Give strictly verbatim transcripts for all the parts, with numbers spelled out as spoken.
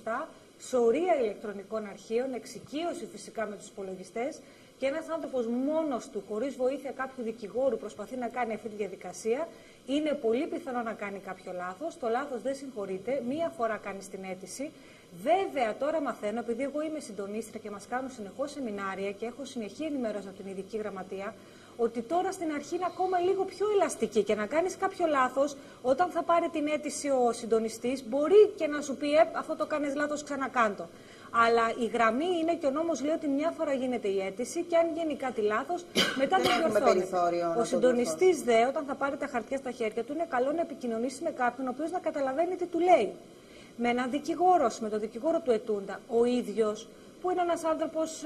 μπροστά, σωρία ηλεκτρονικών αρχείων, εξοικείωση φυσικά με τους υπολογιστές και ένας άνθρωπος μόνος του, χωρίς βοήθεια κάποιου δικηγόρου, προσπαθεί να κάνει αυτή τη διαδικασία, είναι πολύ πιθανό να κάνει κάποιο λάθος. Το λάθος δεν συγχωρείται, μία φορά κάνεις την αίτηση. Βέβαια, τώρα μαθαίνω, επειδή εγώ είμαι συντονίστρια και μας κάνουν συνεχώς σεμινάρια και έχω συνεχή ενημέρωση από την ειδική γραμματεία, ότι τώρα στην αρχή είναι ακόμα λίγο πιο ελαστική και να κάνεις κάποιο λάθος, όταν θα πάρει την αίτηση ο συντονιστής, μπορεί και να σου πει, ε, αυτό το κάνεις λάθος, ξανακάντο. Αλλά η γραμμή είναι και ο νόμος λέει ότι μια φορά γίνεται η αίτηση και αν γίνει κάτι λάθος, μετά το διορθώνει. Ο συντονιστής δε, όταν θα πάρει τα χαρτιά στα χέρια του, είναι καλό να επικοινωνήσει με κάποιον ο οποίος να καταλαβαίνει τι του λέει. Με έναν δικηγόρο, με τον δικηγόρο του ετούντα, ο ίδιος, που είναι ένας άνθρωπος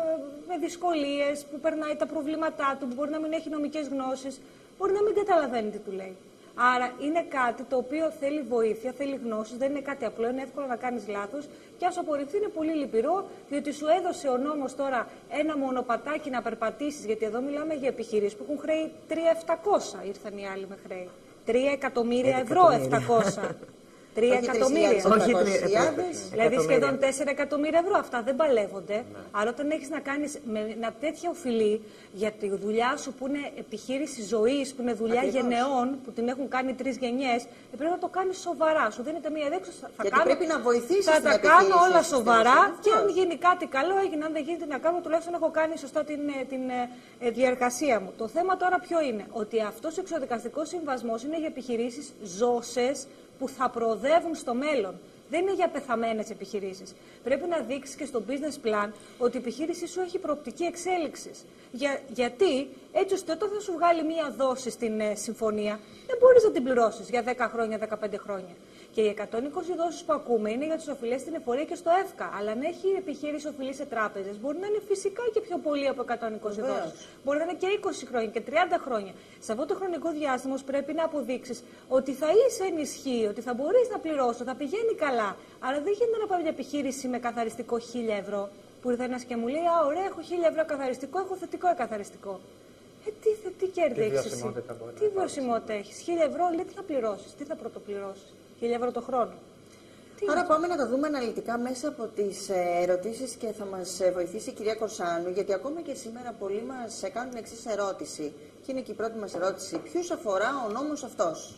με δυσκολίες, που περνάει τα προβλήματά του, που μπορεί να μην έχει νομικές γνώσεις, μπορεί να μην καταλαβαίνει τι του λέει. Άρα είναι κάτι το οποίο θέλει βοήθεια, θέλει γνώσεις, δεν είναι κάτι απλό, είναι εύκολο να κάνεις λάθος και ας απορριφθεί είναι πολύ λυπηρό, διότι σου έδωσε ο νόμος τώρα ένα μονοπατάκι να περπατήσεις, γιατί εδώ μιλάμε για επιχειρήσεις που έχουν χρέη τρία χιλιάδες επτακόσια, ήρθαν οι άλλοι με χρέη. τρία εκατομμύρια ευρώ επτακόσια. Τρία εκατομμύρια. Όχι τρία. Δηλαδή σχεδόν τέσσερα εκατομμύρια ευρώ. Αυτά δεν παλεύονται. Ναι. Άρα όταν έχεις να κάνεις με μια τέτοια οφειλή για τη δουλειά σου που είναι επιχείρηση ζωής, που είναι δουλειά Ακριβώς. γενεών, που την έχουν κάνει τρεις γενιές, πρέπει να το κάνεις σοβαρά. Σου δίνεται μια δέξο. Θα Γιατί κάνω, πρέπει να βοηθήσεις θα την τα κάνω όλα σοβαρά στην και αν γίνει κάτι καλό, έγινε. Αν δεν γίνεται να κάνω, τουλάχιστον έχω κάνει σωστά την, την ε, διαργασία μου. Το θέμα τώρα ποιο είναι? Ότι αυτός ο εξοδικαστικός συμβασμός είναι για επιχειρήσεις ζώσες που θα προοδεύουν στο μέλλον. Δεν είναι για πεθαμένες επιχειρήσεις. Πρέπει να δείξεις και στο business plan ότι η επιχείρησή σου έχει προοπτική εξέλιξης. Για, γιατί έτσι ώστε όταν θα σου βγάλει μία δόση στην ε, συμφωνία, δεν μπορείς να την πληρώσεις για δέκα χρόνια, δεκαπέντε χρόνια. Και οι εκατόν είκοσι δόσεις που ακούμε είναι για τις οφειλές στην εφορία και στο ΕΦΚΑ. Αλλά αν έχει επιχείρηση οφειλή σε τράπεζες, μπορεί να είναι φυσικά και πιο πολύ από εκατόν είκοσι δόσεις. Μπορεί να είναι και είκοσι χρόνια και τριάντα χρόνια. Σε αυτό το χρονικό διάστημα πρέπει να αποδείξεις ότι θα είσαι ενισχύει, ότι θα μπορείς να πληρώσεις, θα πηγαίνει καλά. Άρα δεν γίνεται να πάει μια επιχείρηση με καθαριστικό χίλια ευρώ, που ήρθε ένας και μου λέει: Α, ωραία, έχω χίλια ευρώ καθαριστικό, έχω θετικό εκαθαριστικό. Ε, τι, τι κέρδη έχεις εσύ? Τι βιωσιμότητα έχεις? χίλια ευρώ, λέει, τι θα πληρώσεις, τι θα πρωτοπληρώσεις? χίλια ευρώ το χρόνο. Τι Άρα πάμε να τα δούμε αναλυτικά μέσα από τις ερωτήσεις και θα μας βοηθήσει η κυρία Κορσάνου, γιατί ακόμα και σήμερα πολλοί μας κάνουν εξής ερώτηση. Και είναι και η πρώτη μας ερώτηση. Ποιους αφορά ο νόμος αυτός?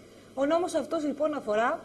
Ο νόμος αυτός λοιπόν αφορά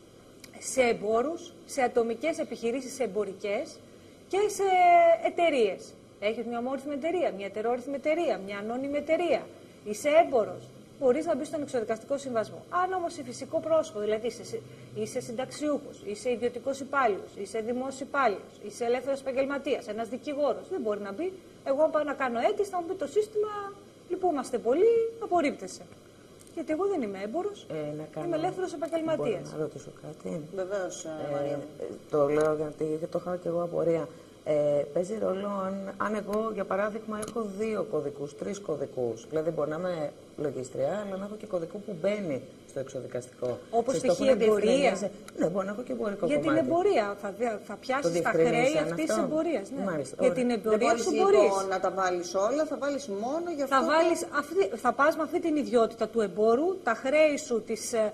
σε εμπόρους, σε ατομικές επιχειρήσεις, σε εμπορικές και σε εταιρείες. Έχεις μια ομόρυθμη εταιρεία, μια ετερόρυθμη εταιρεία, μια ανώνυμη εταιρεία. Είσαι έμπορος. Μπορείς να μπεις στον εξοδικαστικό συμβασμό. Αν όμως είσαι φυσικό πρόσωπο, δηλαδή είσαι, είσαι συνταξιούχος, είσαι ιδιωτικός υπάλληλος, είσαι δημόσιος υπάλληλος, είσαι ελεύθερος επαγγελματίας, ένας δικηγόρος, δεν μπορεί να μπει. Εγώ πάω να κάνω αίτηση, θα μου πει το σύστημα, λυπούμαστε πολύ, απορρίπτεσαι. Γιατί εγώ δεν είμαι έμπορος, ε, κάνω... είμαι ελεύθερος επαγγελματίας. Να ρωτήσω κάτι? Βεβαίως, ε, Μαρία. Το λέω γιατί το είχα και εγώ απορία. Ε, παίζει ρόλο αν, αν εγώ, για παράδειγμα, έχω δύο κωδικούς, τρεις κωδικούς. Δηλαδή, μπορεί να είμαι λογίστρια, αλλά να έχω και κωδικό που μπαίνει στο εξοδικαστικό. Όπως π.χ. εμπορία. Ναι, μπορεί να έχω και εμπορικό για κομμάτι. την εμπορία. Θα, θα πιάσεις τα χρέη αυτή τη εμπορία. Ναι. Μάλιστα, για την εμπορία σου μπορείς. Λοιπόν, να τα βάλεις όλα, θα βάλεις μόνο για αυτό. Θα, βάλεις αυτή, θα πας με αυτή την ιδιότητα του εμπόρου, τα χρέη σου της ε,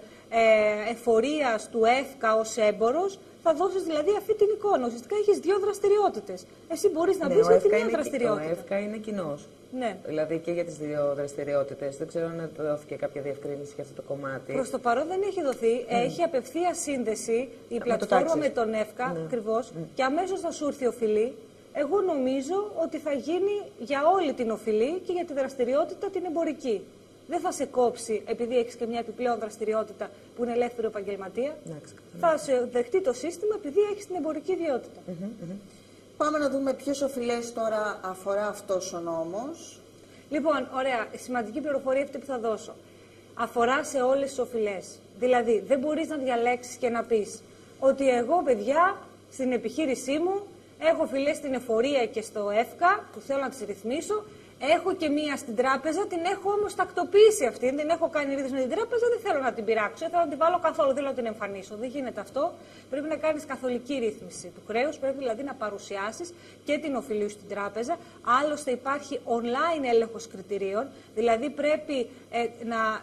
εφορίας του ΕΦΚΑ ως έμπορος. Θα δώσεις δηλαδή αυτή την εικόνα. Ουσιαστικά έχεις δύο δραστηριότητες. Εσύ μπορείς να ναι, μπεις για τη μία είναι, δραστηριότητα. Ο ΕΦΚΑ είναι κοινός. Ναι. Δηλαδή και για τις δύο δραστηριότητες. Δεν ξέρω αν δόθηκε κάποια διευκρίνηση για αυτό το κομμάτι. Προς το παρόν δεν έχει δοθεί. Mm. Έχει απευθεία σύνδεση η με πλατφόρμα το με τον ΕΦΚΑ ναι. ακριβώς mm. και αμέσως θα σου έρθει οφειλή. Εγώ νομίζω ότι θα γίνει για όλη την οφειλή και για τη δραστηριότητα την εμπορική. Δεν θα σε κόψει επειδή έχεις και μια επιπλέον δραστηριότητα που είναι ελεύθερο επαγγελματία. Ναι, θα σε δεχτεί το σύστημα επειδή έχεις την εμπορική ιδιότητα. Mm -hmm, mm -hmm. Πάμε να δούμε ποιες οφειλές τώρα αφορά αυτός ο νόμος. Λοιπόν, ωραία. Σημαντική πληροφορία αυτή που θα δώσω. Αφορά σε όλες τις οφειλές. Δηλαδή, δεν μπορείς να διαλέξεις και να πεις ότι εγώ, παιδιά, στην επιχείρησή μου έχω οφειλές στην εφορία και στο ΕΦΚΑ που θέλω να τις ρυθμίσω. Έχω και μία στην τράπεζα, την έχω όμως τακτοποιήσει αυτή. Δεν έχω κάνει ρύθμιση με την τράπεζα, δεν θέλω να την πειράξω. Δεν θέλω να την βάλω καθόλου, δεν θέλω να την εμφανίσω. Δεν γίνεται αυτό. Πρέπει να κάνεις καθολική ρύθμιση του χρέους. Πρέπει δηλαδή να παρουσιάσεις και την οφειλή σου στην τράπεζα. Άλλωστε υπάρχει online έλεγχος κριτηρίων. Δηλαδή πρέπει ε, να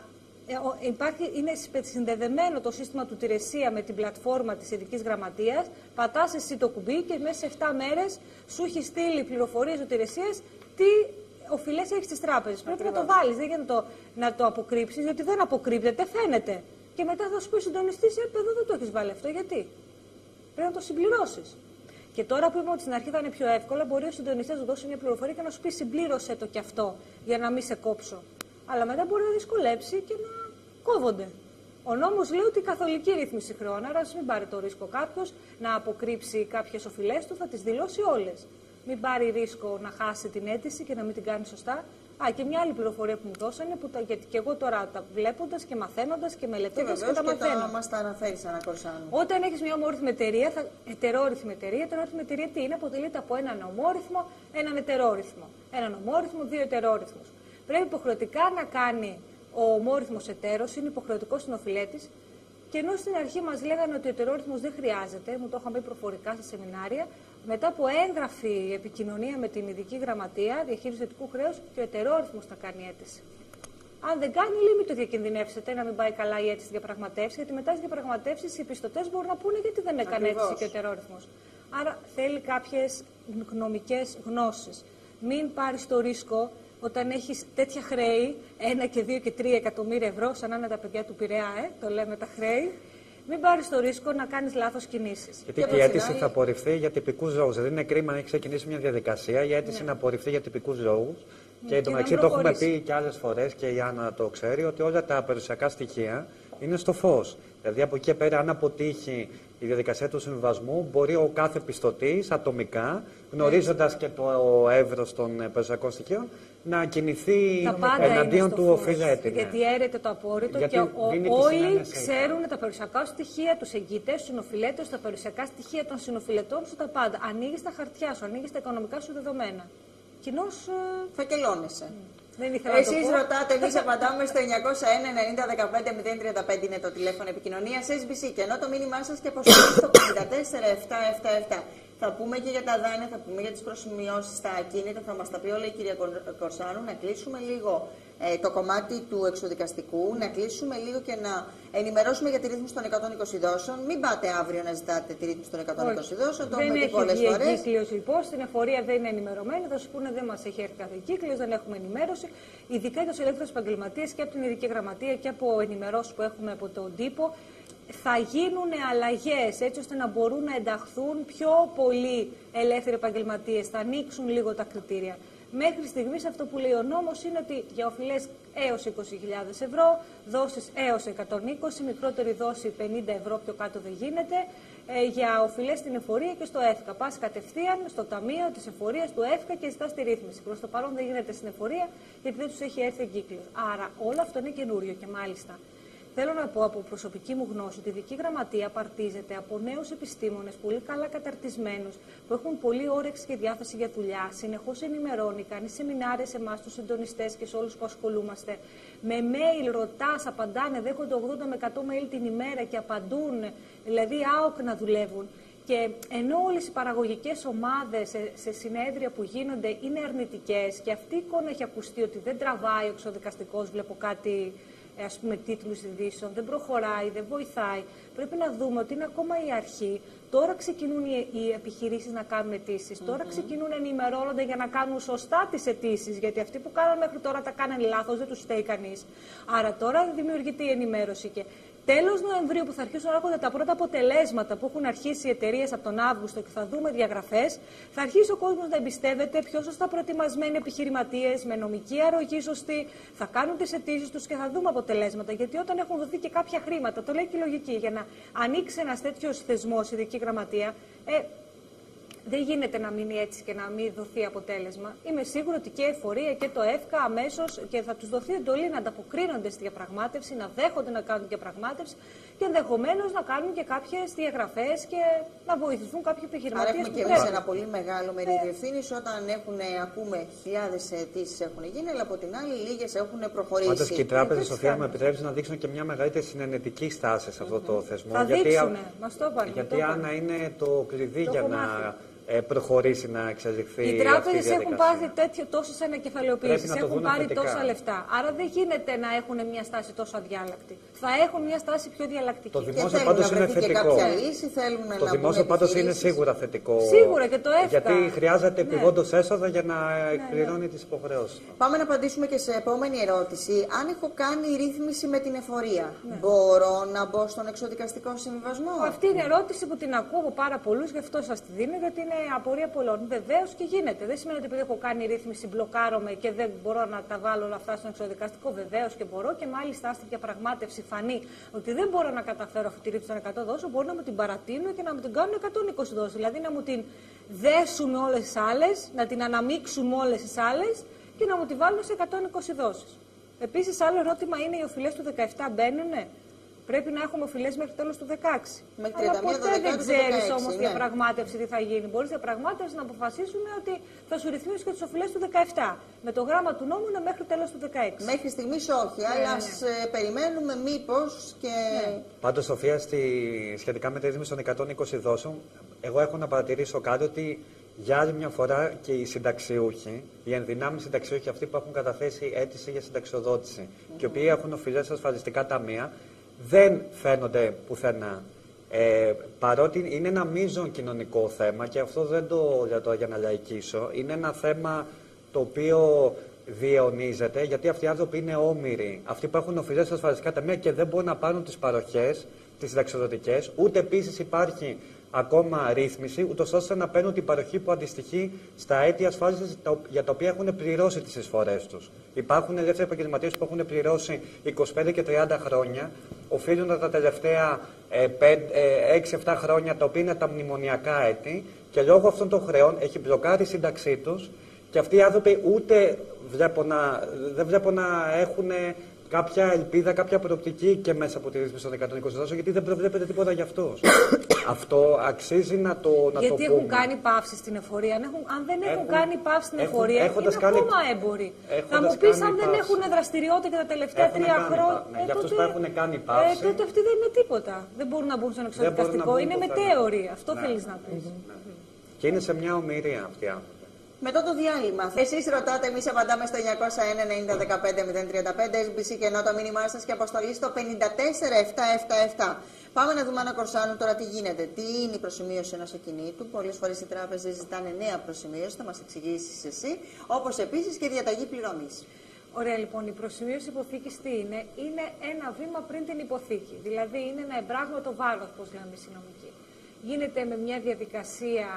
υπάρχει, είναι συνδεδεμένο το σύστημα του Τηρεσία με την πλατφόρμα της Ειδικής Γραμματείας. Πατάς εσύ το κουμπί και μέσα σε επτά μέρες σου έχει στείλει πληροφορίες του Τηρεσίας τι οφειλές έχεις στις τράπεζες. Πρέπει να το βάλεις, δεν γίνεται να το, να το αποκρύψεις, γιατί δεν αποκρύπτεται, φαίνεται. Και μετά θα σου πει ο συντονιστής, ε, εδώ δεν το έχεις βάλει αυτό, γιατί. Πρέπει να το συμπληρώσεις. Και τώρα που είπαμε ότι στην αρχή θα είναι πιο εύκολα, μπορεί ο συντονιστής να σου δώσει μια πληροφορία και να σου πει συμπλήρωσέ το κι αυτό, για να μην σε κόψω. Αλλά μετά μπορεί να δυσκολέψει και να κόβονται. Ο νόμος λέει ότι η καθολική ρύθμιση χρεών, άρα μην πάρει το ρίσκο κάποιος να αποκρύψει κάποιες οφειλές του, θα τις δηλώσει όλες. Μην πάρει ρίσκο να χάσει την αίτηση και να μην την κάνει σωστά. Α, και μια άλλη πληροφορία που μου δώσανε, που τα, γιατί και εγώ τώρα τα βλέποντας και μαθαίνοντας και μελετώντας και, και τα μαθαίνω. Και μας τα αναφέρεις, Άννα Κορσάνου. Όταν έχεις μια ομόρυθμη εταιρεία, θα, ετερόρυθμη εταιρεία, ετερόρυθμη εταιρεία τι είναι, αποτελείται από έναν ομόρυθμο, έναν ετερόρυθμο. Έναν ομόρυθμο, δύο ετερόρυθμους. Πρέπει υποχρεωτικά να κάνει ο ομόρυθμος εταίρος, είναι υποχρεωτικό στην οφειλέτης. Και ενώ στην αρχή μας λέγανε ότι ο ετερόρυθμος δεν χρειάζεται, μου το είχαν πει προφορικά στα σεμινάρια, μετά από έγγραφη επικοινωνία με την Ειδική Γραμματεία Διαχείριση Ιδιωτικού Χρέους, και ο ετερόρυθμος θα κάνει αίτηση. Αν δεν κάνει, λέει, μην το διακινδυνεύσετε να μην πάει καλά η αίτηση διαπραγματεύσει, γιατί μετά στις διαπραγματεύσεις οι πιστωτές μπορούν να πούνε γιατί δεν έκανε αίτηση και ο ετερόρυθμος. Άρα θέλει κάποιες νομικές γνώσεις. Μην πάρεις το ρίσκο όταν έχεις τέτοια χρέη, ένα και δύο και τρία εκατομμύρια ευρώ, σαν να είναι τα παιδιά του Πειραιά, ε, το λέμε τα χρέη, μην πάρεις το ρίσκο να κάνεις λάθος κινήσεις. Γιατί και η αίτηση θα απορριφθεί για τυπικούς λόγους. Δηλαδή είναι κρίμα να έχει ξεκινήσει μια διαδικασία, η αίτηση ναι. να απορριφθεί για τυπικούς λόγους. Και εν τω μεταξύ το έχουμε πει και άλλες φορές και η Άννα το ξέρει, ότι όλα τα περιουσιακά στοιχεία είναι στο φως. Δηλαδή από εκεί και πέρα, αν αποτύχει η διαδικασία του συμβιβασμού, μπορεί ο κάθε πιστωτής ατομικά, γνωρίζοντας και το εύρος των περιουσιακών στοιχείων, να κινηθεί εναντίον του οφειλέτη. Γιατί έρεται το απόρριτο γιατί και ο, όλοι ξέρουν τα περιουσιακά στοιχεία, τους εγγυητές, τους συνοφιλέτες, τα περιουσιακά στοιχεία των συνοφιλετών σου, τα πάντα. Ανοίγεις τα χαρτιά σου, ανοίγεις τα οικονομικά σου δεδομένα. Κοινώς φακελώνεσαι. Mm. Εσείς ρωτάτε, εμείς απαντάμε στο εννιακόσια ένα ενενήντα δεκαπέντε μηδέν τριάντα πέντε είναι το τηλέφωνο επικοινωνίας ες μπι σι και ενώ το μήνυμά σας και αποστολή στο πενήντα τέσσερα επτακόσια εβδομήντα επτά. Θα πούμε και για τα δάνεια, θα πούμε για τις προσημειώσεις στα ακίνητα, θα μας τα πει όλα η κυρία Κορσάνου. Να κλείσουμε λίγο ε, το κομμάτι του εξοδικαστικού, να κλείσουμε λίγο και να ενημερώσουμε για τη ρύθμιση των εκατόν είκοσι δόσεων. Μην πάτε αύριο να ζητάτε τη ρύθμιση των εκατόν είκοσι δόσεων, το έχουμε πει πολλές φορές. Δεν έχει κύκλιος λοιπόν, στην εφορία δεν είναι ενημερωμένη, θα σου πούνε δεν μας έχει έρθει κάθε κύκλιος, δεν έχουμε ενημέρωση. Ειδικά για τους ελεύθερους επαγγελματίες και από την Ειδική Γραμματεία και από ενημερώσεις που έχουμε από τον τύπο. Θα γίνουν αλλαγές έτσι ώστε να μπορούν να ενταχθούν πιο πολλοί ελεύθεροι επαγγελματίες, θα ανοίξουν λίγο τα κριτήρια. Μέχρι στιγμής αυτό που λέει ο νόμος είναι ότι για οφειλές έως είκοσι χιλιάδες ευρώ, δόσεις έως εκατόν είκοσι, μικρότερη δόση πενήντα ευρώ πιο κάτω δεν γίνεται, ε, για οφειλές στην εφορία και στο ΕΦΚΑ. Πας κατευθείαν στο ταμείο της εφορίας του ΕΦΚΑ και ζητάς τη ρύθμιση. Προς το παρόν δεν γίνεται στην εφορία γιατί δεν τους έχει έρθει εγκύκλιος. Άρα όλο αυτό είναι καινούριο και μάλιστα. Θέλω να πω από προσωπική μου γνώση ότι η Ειδική Γραμματεία απαρτίζεται από νέους επιστήμονες πολύ καλά καταρτισμένους που έχουν πολύ όρεξη και διάθεση για δουλειά. Συνεχώς ενημερώνει, κάνει σεμινάρια σε εμάς τους συντονιστές και σε όλους που ασχολούμαστε. Με mail ρωτάς, απαντάνε, δέχονται ογδόντα με εκατό mail την ημέρα και απαντούν, δηλαδή άοκ να δουλεύουν. Και ενώ όλες οι παραγωγικές ομάδες σε, σε συνέδρια που γίνονται είναι αρνητικές και αυτή η εικόνα έχει ακουστεί ότι δεν τραβάει ο εξοδικαστικός, βλέπω κάτι. Ας πούμε τίτλους ειδήσεων, δεν προχωράει, δεν βοηθάει. Πρέπει να δούμε ότι είναι ακόμα η αρχή. Τώρα ξεκινούν οι, οι επιχειρήσεις να κάνουν αιτήσεις. Mm-hmm. Τώρα ξεκινούν να ενημερώνονται για να κάνουν σωστά τις αιτήσεις. Γιατί αυτοί που κάνανε μέχρι τώρα τα κάνανε λάθος, δεν τους φταίει κανείς. Άρα τώρα δημιουργείται η ενημέρωση. Και τέλος Νοεμβρίου που θα αρχίσουν να έρχονται τα πρώτα αποτελέσματα που έχουν αρχίσει οι εταιρείες από τον Αύγουστο και θα δούμε διαγραφές, θα αρχίσει ο κόσμος να εμπιστεύεται πιο σωστά προετοιμασμένοι επιχειρηματίες, με νομική αρρωγή σωστή, θα κάνουν τις αιτήσεις τους και θα δούμε αποτελέσματα. Γιατί όταν έχουν δοθεί και κάποια χρήματα, το λέει και η λογική, για να ανοίξει ένας τέτοιος θεσμός, η Ειδική Γραμματεία, ε, δεν γίνεται να μείνει έτσι και να μην δοθεί αποτέλεσμα. Είμαι σίγουρη ότι και η εφορία και το ΕΦΚΑ αμέσως και θα τους δοθεί εντολή να ανταποκρίνονται στη διαπραγμάτευση, να δέχονται να κάνουν διαπραγμάτευση και ενδεχομένως να κάνουν και κάποιες διαγραφές και να βοηθηθούν κάποιοι επιχειρηματίες. Άρα έχουμε και εμείς ένα πολύ μεγάλο μερίδιο ευθύνης όταν έχουν, ακούμε χιλιάδες αιτήσεις έχουν γίνει, αλλά από την άλλη λίγες έχουν προχωρήσει. Πάντως και οι τράπεζες, Σοφία, μου επιτρέψει να δείξουν και μια μεγαλύτερη συνενετική στάση σε αυτό mm-hmm. το θεσμό. Θα γιατί δείξουνε, μας το είπαν. Γιατί Άννα είναι το κλειδί το για να. προχωρήσει να εξελιχθεί. Οι τράπεζες έχουν πάρει τέτοιο τόσο σε ανακεφαλαιοποίησεις, έχουν πάρει θετικά. τόσα λεφτά. Άρα δεν γίνεται να έχουν μια στάση τόσο αδιάλακτη. Θα έχουν μια στάση πιο διαλλακτική. Το δημόσιο πάντως είναι θετικό. Λύση, το δημόσιο πάντως είναι σίγουρα θετικό. Σίγουρα και το έφυγα. Γιατί χρειάζεται επιγόντως ναι. έσοδα για να εκπληρώνει ναι, ναι. τις υποχρεώσεις. Πάμε να απαντήσουμε και σε επόμενη ερώτηση. Αν έχω κάνει ρύθμιση με την εφορία, ναι. μπορώ να μπω στον εξοδικαστικό συμβιβασμό? Αυτή είναι η ερώτηση που την ακούω από πάρα πολλούς, γι' αυτό σας τη δίνω, γιατί είναι απορία πολλών. Βεβαίως και γίνεται. Δεν σημαίνει ότι επειδή έχω κάνει ρύθμιση, μπλοκάρομαι και δεν μπορώ να τα βάλω όλα αυτά στον εξοδικαστικό. Βεβαίως και μπορώ, και μάλιστα στην διαπραγμάτευση φανεί ότι δεν μπορώ να καταφέρω αυτή τη ρύθμιση των εκατό δόσεων, μπορώ να μου την παρατείνω και να μου την κάνουν εκατόν είκοσι δόσεις. Δηλαδή να μου την δέσουν όλες τις άλλες, να την αναμίξουν όλες τις άλλες και να μου τη βάλουν σε εκατόν είκοσι δόσεις. Επίσης, άλλο ερώτημα είναι οι οφειλές του δεκαεπτά μπαίνουνε. Πρέπει να έχουμε οφειλές μέχρι τέλος του δεκαέξι. Αλλά ποτέ δεν ξέρεις όμως ναι. διαπραγμάτευση τι θα γίνει. Μπορείς διαπραγμάτευση να αποφασίσουν ότι θα σου ρυθμίσουν και τις οφειλές του δεκαεπτά. Με το γράμμα του νόμου είναι μέχρι τέλος του δεκαέξι. Μέχρι στιγμής όχι, ναι, αλλά ας ναι. περιμένουμε μήπως και. Ναι. Πάντως, Σοφία, στη... σχετικά με τη ρύθμιση των εκατόν είκοσι δόσεων, εγώ έχω να παρατηρήσω κάτι ότι για άλλη μια φορά και οι συνταξιούχοι, οι ενδυνάμει συνταξιούχοι, αυτοί που έχουν καταθέσει αίτηση για συνταξιοδότηση mm-hmm. και οι οποίοι έχουν οφειλές στα ασφαλιστικά ταμεία, δεν φαίνονται πουθενά. Ε, παρότι είναι ένα μείζον κοινωνικό θέμα και αυτό δεν το για, το, για να λαϊκίσω, είναι ένα θέμα το οποίο διαιωνίζεται, γιατί αυτοί οι άνθρωποι είναι όμηροι. Αυτοί που έχουν οφειλές στα ασφαλιστικά ταμεία και δεν μπορούν να πάρουν τις παροχές, τις συνταξιοδοτικές, ούτε επίσης υπάρχει ακόμα ρύθμιση, ούτως ώστε να παίρνουν την παροχή που αντιστοιχεί στα έτη ασφάλισης για τα οποία έχουν πληρώσει τις εισφορές τους. Υπάρχουν ελεύθεροι επαγγελματίες που έχουν πληρώσει είκοσι πέντε και τριάντα χρόνια, οφείλουν τα τελευταία έξι εφτά χρόνια, τα οποία είναι τα μνημονιακά έτη, και λόγω αυτών των χρεών έχει μπλοκάρει η σύνταξή τους, και αυτοί οι άνθρωποι ούτε βλέπω να, δεν βλέπω να έχουν κάποια ελπίδα, κάποια προοπτική και μέσα από τη ρύθμιση των εκατόν είκοσι δόσεων, γιατί δεν προβλέπεται τίποτα για αυτούς. Αυτό αξίζει να το, να γιατί το έχουν πούμε. κάνει παύση στην εφορία. Αν, έχουν, αν δεν έχουν, έχουν κάνει παύση στην έχουν, εφορία, είναι κάνει, ακόμα έμποροι. Θα μου πεις, αν δεν έχουν δραστηριότητα και τα τελευταία τρία χρόνια. Ναι, ε, για αυτούς που έχουν κάνει παύση. Ε, τότε αυτοί δεν είναι τίποτα. Δεν μπορούν να μπουν στον εξοδικαστικό. Είναι μετέωροι. Αυτό ναι. θέλεις να πεις. Ναι. Και είναι σε μια ομοιρία αυτοί οι άνθρωποι. Μετά το διάλειμμα, εσείς ρωτάτε, εμείς απαντάμε στο εννιακόσια ένα ενενήντα δεκαπέντε μηδέν τριάντα πέντε, ες μπι σι και ενώ το μήνυμά σας και αποστολή στο πενήντα τέσσερα επτακόσια εβδομήντα επτά. Πάμε να δούμε, Άννα Κορσάνου, τώρα τι γίνεται. Τι είναι η προσημείωση ενός ακινήτου? Πολλές φορές οι τράπεζες ζητάνε νέα προσημείωση, θα μας εξηγήσεις εσύ, όπως επίσης και διαταγή πληρωμής. Ωραία, λοιπόν, η προσημείωση υποθήκης τι είναι? Είναι ένα βήμα πριν την υποθήκη. Δηλαδή, είναι ένα εμπράγματο βάρος, όπως λέμε οι συνομικοί. Γίνεται με μια διαδικασία.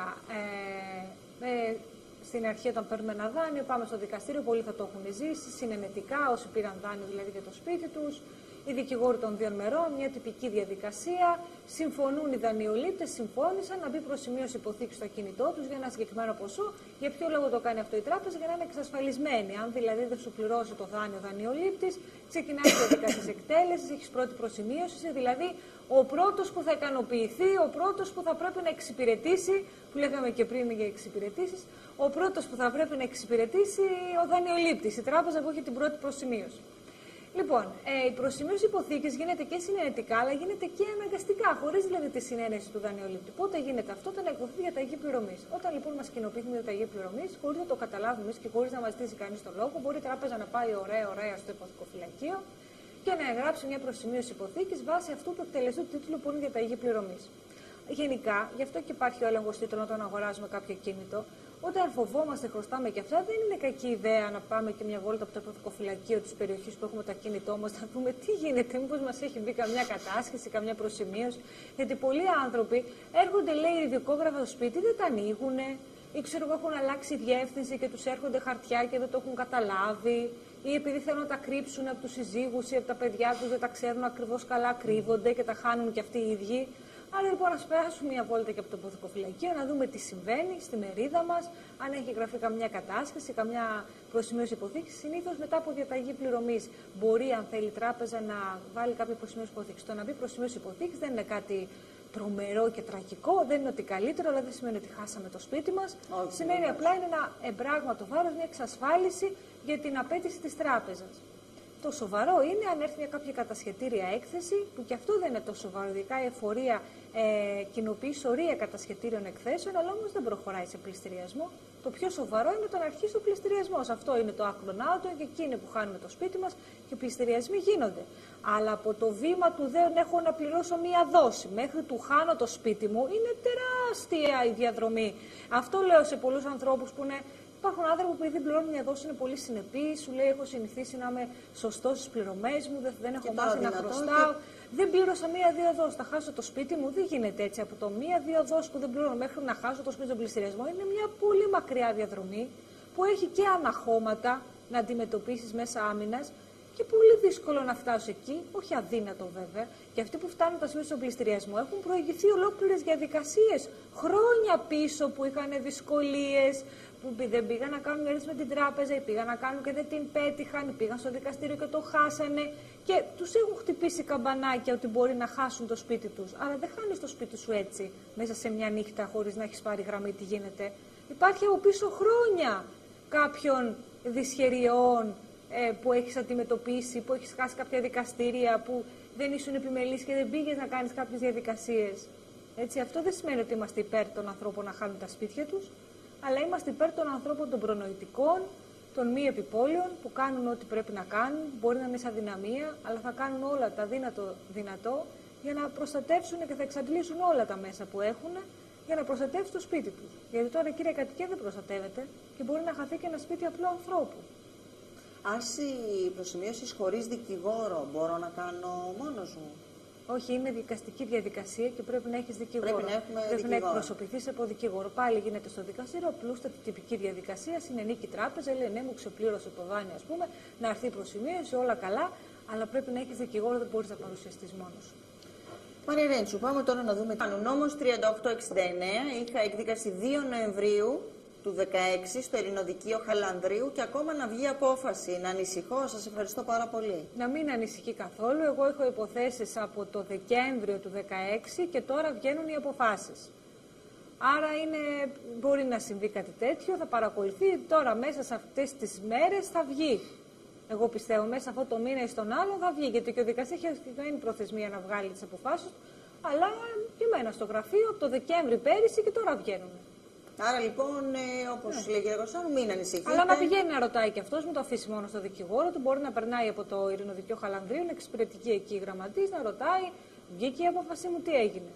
Ε, με, Στην αρχή, όταν παίρνουμε ένα δάνειο, πάμε στο δικαστήριο. Πολλοί θα το έχουν ζήσει συνενετικά, όσοι πήραν δάνειο δηλαδή για το σπίτι τους. Οι δικηγόροι των δύο μερών, μια τυπική διαδικασία. Συμφωνούν οι δανειολήπτες, συμφώνησαν να μπει προσημείωση υποθήκη στο ακίνητό τους για ένα συγκεκριμένο ποσό. Για ποιο λόγο το κάνει αυτό η τράπεζα? Για να είναι εξασφαλισμένη. Αν δηλαδή δεν σου πληρώσει το δάνειο ο δανειολήπτης, ξεκινάει η διαδικασία εκτέλεσης, έχει πρώτη προσημείωση. Δηλαδή, ο πρώτος που θα ικανοποιηθεί, ο πρώτος που θα πρέπει να εξυπηρετήσει, που λέγαμε και πριν για εξυπηρετήσεις, ο πρώτος που θα πρέπει να εξυπηρετήσει ο δανειολήπτης, η τράπεζα που έχει την πρώτη προσημείωση. Λοιπόν, ε, η προσημείωση υποθήκης γίνεται και συνενετικά, αλλά γίνεται και αναγκαστικά, χωρίς δηλαδή τη συνένεση του δανειολήπτη. Πότε γίνεται αυτό? Όταν εκδοθεί διαταγή πληρωμής. Όταν λοιπόν μας κοινοποιηθεί μια διαταγή πληρωμής, χωρίς να το καταλάβουμε εμείς και χωρίς να μας ζητήσει κανείς τον λόγο, μπορεί η τράπεζα να πάει ωραία, ωραία στο υποθηκοφυλακείο και να εγγράψει μια προσημείωση υποθήκης βάσει αυτού του εκτελεστού τίτλου που είναι η διαταγή πληρωμής. Γενικά, γι' αυτό και υπάρχει ο έλεγχος τίτλων όταν αγοράζουμε κάποιο κίνητο. Όταν φοβόμαστε, χρωστάμε και αυτά, δεν είναι κακή ιδέα να πάμε και μια βόλτα από το υποθηκοφυλακείο της περιοχής που έχουμε το ακίνητό μας, να δούμε τι γίνεται, μήπως μας έχει μπει καμιά κατάσχεση, καμιά προσημείωση. Γιατί πολλοί άνθρωποι έρχονται, λέει, ειδικόγραφα στο σπίτι, δεν τα ανοίγουν, ή ξέρω εγώ έχουν αλλάξει διεύθυνση και τους έρχονται χαρτιά και δεν το έχουν καταλάβει, ή επειδή θέλουν να τα κρύψουν από τους συζύγους ή από τα παιδιά τους, δεν τα ξέρουν ακριβώς καλά, κρύβονται και τα χάνουν και αυτοί οι ίδιοι. Άρα λοιπόν, ας περάσουμε μια βόλτα και από το υποθηκοφυλακείο, να δούμε τι συμβαίνει στη μερίδα μας, αν έχει γραφεί καμιά κατάσχεση, καμιά προσημείωση υποθήκης. Συνήθως μετά από διαταγή πληρωμής μπορεί, αν θέλει η τράπεζα, να βάλει κάποια προσημείωση υποθήκης. Το να μπει προσημείωση υποθήκης δεν είναι κάτι τρομερό και τραγικό, δεν είναι ότι καλύτερο, αλλά δεν σημαίνει ότι χάσαμε το σπίτι μας. Okay. Σημαίνει απλά είναι ένα εμπράγματο βάρος, μια εξασφάλιση για την απέτηση της τράπεζας. Το σοβαρό είναι αν έρθει μια κάποια κατασχετήρια έκθεση, που και αυτό δεν είναι τόσο σοβαρό. Ειδικά η εφορία ε, κοινοποιεί σωρία κατασχετήριων εκθέσεων, αλλά όμως δεν προχωράει σε πληστηριασμό. Το πιο σοβαρό είναι το να αρχίσει ο πληστηριασμός. Αυτό είναι το άκρον άτομο και εκεί είναι που χάνουμε το σπίτι μας και οι πληστηριασμοί γίνονται. Αλλά από το βήμα του δεν έχω να πληρώσω μία δόση μέχρι του χάνω το σπίτι μου, είναι τεράστια η διαδρομή. Αυτό λέω σε πολλούς ανθρώπους που είναι. Υπάρχουν άνθρωποι που επειδή πληρώνουν μια δόση είναι πολύ συνεπείς, σου λέει: έχω συνηθίσει να είμαι σωστός στις πληρωμές μου, δεν, δεν έχω μάθει να χρωστάω. Και... Δεν πλήρωσα μία-δύο δόσεις, θα χάσω το σπίτι μου. Δεν γίνεται έτσι. Από το μία-δύο δόσεις που δεν πληρώνω μέχρι να χάσω το σπίτι στον πληστηριασμό είναι μια πολύ μακριά διαδρομή που έχει και αναχώματα να αντιμετωπίσεις μέσα άμυνας και πολύ δύσκολο να φτάσω εκεί, όχι αδύνατο βέβαια. Και αυτοί που φτάνουν τα σπίτια στον πληστηριασμό έχουν προηγηθεί ολόκληρες διαδικασίες χρόνια πίσω που είχαν δυσκολίες. Που δεν πήγαν να κάνουν μια ρύθμιση με την τράπεζα, ή πήγαν να κάνουν και δεν την πέτυχαν, ή πήγαν στο δικαστήριο και το χάσανε. Και τους έχουν χτυπήσει καμπανάκια ότι μπορεί να χάσουν το σπίτι τους. Αλλά δεν χάνεις το σπίτι σου έτσι, μέσα σε μια νύχτα, χωρίς να έχεις πάρει γραμμή τι γίνεται. Υπάρχει από πίσω χρόνια κάποιων δυσχεριών ε, που έχεις αντιμετωπίσει, που έχεις χάσει κάποια δικαστήρια, που δεν ήσουν επιμελής και δεν πήγες να κάνεις κάποιες διαδικασίες. Έτσι, αυτό δεν σημαίνει ότι είμαστε υπέρ των ανθρώπων να χάνουν τα σπίτια τους. Αλλά είμαστε υπέρ των ανθρώπων των προνοητικών, των μη επιπόλαιων, που κάνουν ό,τι πρέπει να κάνουν, μπορεί να είναι σε αδυναμία, αλλά θα κάνουν όλα τα δύνατο δυνατό για να προστατεύσουν και θα εξαντλήσουν όλα τα μέσα που έχουν για να προστατεύσουν το σπίτι τους. Γιατί τώρα, κύριε κατοικία, δεν προστατεύεται και μπορεί να χαθεί και ένα σπίτι απλού ανθρώπου. Άρση προσημείωσης χωρίς δικηγόρο μπορώ να κάνω μόνος μου? Όχι, είναι δικαστική διαδικασία και πρέπει να έχεις δικηγόρο. Πρέπει να, έχουμε πρέπει δικηγόρο. να εκπροσωπηθείς από δικηγόρο. Πάλι γίνεται στο δικαστήριο, απλούστατη τυπική διαδικασία. Συνενίκη τράπεζα, λέει ναι, μου ξεπλήρωσε το δάνειο, ας πούμε, να έρθει η προσημείωση, όλα καλά. Αλλά πρέπει να έχεις δικηγόρο, δεν μπορείς να παρουσιαστείς μόνος σου. Μαρία Ρέντσου, πάμε τώρα να δούμε. Νόμος τριάντα οκτώ εξήντα εννέα, είχα εκδίκαση δύο Νοεμβρίου του δεκαέξι στο Ειρηνοδικείο Χαλανδρίου και ακόμα να βγει απόφαση. Να ανησυχώ, σας ευχαριστώ πάρα πολύ. Να μην ανησυχεί καθόλου. Εγώ έχω υποθέσεις από το Δεκέμβριο του δεκαέξι και τώρα βγαίνουν οι αποφάσεις. Άρα είναι, μπορεί να συμβεί κάτι τέτοιο, θα παρακολουθεί. Τώρα μέσα σε αυτές τις μέρες θα βγει. Εγώ πιστεύω μέσα σε αυτό το μήνα ή στον άλλο θα βγει. Γιατί και ο δικαστής έχει συγκεκριμένη προθεσμία να βγάλει τις αποφάσεις του. Αλλά και εμένα στο γραφείο από το Δεκέμβρη πέρυσι και τώρα βγαίνουν. Άρα λοιπόν, ε, όπως ναι. λέει η κυρία Κορσάνου, μην ανησυχείτε. Αλλά να πηγαίνει να ρωτάει και αυτός, μην το αφήσει μόνο στο δικηγόρο του. Μπορεί να περνάει από το Ειρηνοδικείο Χαλανδρίου, να εξυπηρετική εκεί η γραμματής, να ρωτάει, βγήκε η απόφασή μου, τι έγινε.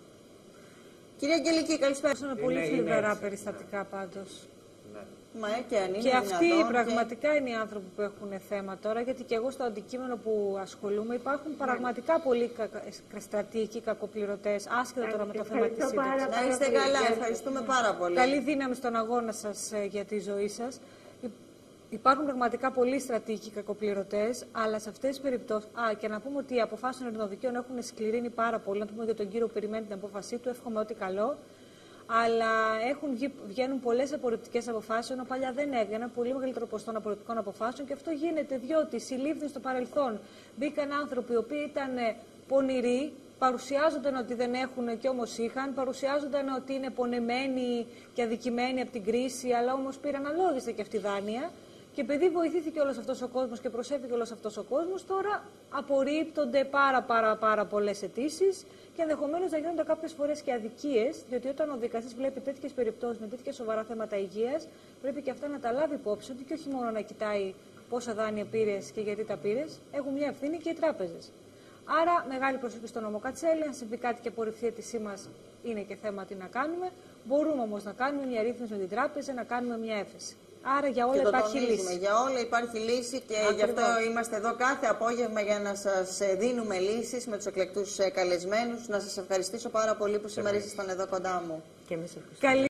Κυρία Αγγελική, καλησπέρα. Είναι πολύ θλιβερά περιστατικά πάντως. Μα, ε, και αν είναι και αυτοί δυνατόν, πραγματικά και... είναι οι άνθρωποι που έχουν θέμα τώρα, γιατί και εγώ στο αντικείμενο που ασχολούμαι υπάρχουν ναι. πραγματικά πολλοί κακα... στρατηγικοί κακοπληρωτές, άσχετα τώρα με το θέμα της σύνταξης. Να είστε καλά, ευχαριστούμε πάρα πολύ. Καλή δύναμη στον αγώνα σας ε, για τη ζωή σας. Υπάρχουν πραγματικά πολλοί στρατηγικοί κακοπληρωτές, αλλά σε αυτές τις περιπτώσεις. Α, και να πούμε ότι οι αποφάσεις των Ειρηνοδικείων έχουν σκληρύνει πάρα πολύ. Να πούμε για τον κύριο που περιμένει την απόφασή του, εύχομαι ό,τι καλό. Αλλά έχουν βγει, βγαίνουν πολλές απορριπτικές αποφάσεις, ενώ παλιά δεν έβγαιναν πολύ μεγαλύτερο ποσοστό απορριπτικών αποφάσεων. Και αυτό γίνεται διότι συλλήφθηκαν στο παρελθόν. Μπήκαν άνθρωποι οι οποίοι ήταν πονηροί, παρουσιάζονταν ότι δεν έχουν και όμως είχαν, παρουσιάζονταν ότι είναι πονεμένοι και αδικημένοι από την κρίση, αλλά όμως πήραν αλόγιστα και αυτή δάνεια. Και επειδή βοηθήθηκε όλος αυτός ο κόσμος και προσέφηκε όλος αυτός ο κόσμος, τώρα απορρίπτονται πάρα, πάρα, πάρα πολλές αιτήσεις και ενδεχομένως να γίνονται κάποιες φορές και αδικίες, διότι όταν ο δικαστής βλέπει τέτοιες περιπτώσεις με τέτοια σοβαρά θέματα υγείας, πρέπει και αυτά να τα λάβει υπόψη ότι και όχι μόνο να κοιτάει πόσα δάνεια πήρες και γιατί τα πήρες, έχουν μια ευθύνη και οι τράπεζες. Άρα, μεγάλη προσοχή στον νόμο Κατσέλη. Αν συμβεί κάτι και απορριφθεί η αίτησή μας, είναι και θέμα τι να κάνουμε. Μπορούμε όμως να κάνουμε μια ρύθμιση με την τράπεζα, να κάνουμε μια έφεση. Άρα για όλα υπάρχει λύση. Για όλα υπάρχει λύση και ακριβώς. Γι' αυτό είμαστε εδώ κάθε απόγευμα για να σας δίνουμε λύσεις με τους εκλεκτούς καλεσμένους. Να σας ευχαριστήσω πάρα πολύ που σήμερα ήσασταν εδώ κοντά μου. Και εμείς ευχαριστούμε.